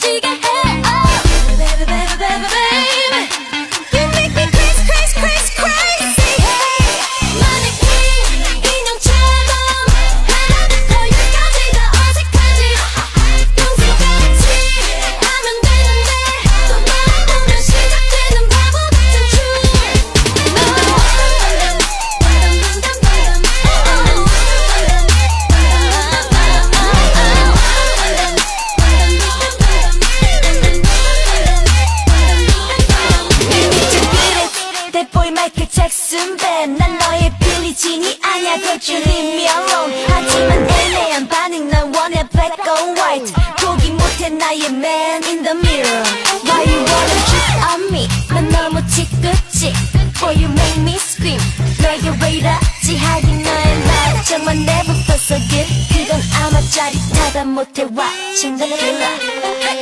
미치게 해. Baby, baby, baby, baby, you make me crazy, crazy, crazy, crazy. 마네킹 인형처럼 하나부터 열까지 다 어색하지. 동생같이 하면 되는데 또 말해보면 시작되는 바보 같은 춤. 대보이 마이클 잭슨 밴. 난 너의 빌리진이 아냐. Don't you leave me alone. 하지만 애매한 반응 난 원해. Black or white. 포기 못해 나의 man in the mirror. Why you wanna cheat on me? 난 너무 지긋지. Boy you make me scream. 너에게 왜 이러지. 하긴 너의 말 정말 never felt so good. 그건 아마 짜릿하다 못해. Watching the killer.